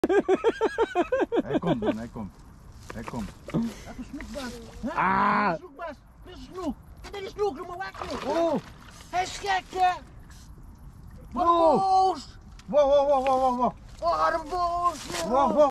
Hij komt man, hij komt. Hij komt. Dat is snoekbaas. Ah! Snoekbaas. Dit is snoek. Dit is snoek, doe maar wakker. Oh! Hij is gek, hè. Wat Wow. boos. Wow, wow, wow, wow, wow, wow. Oh, wat boos. Wow, wow.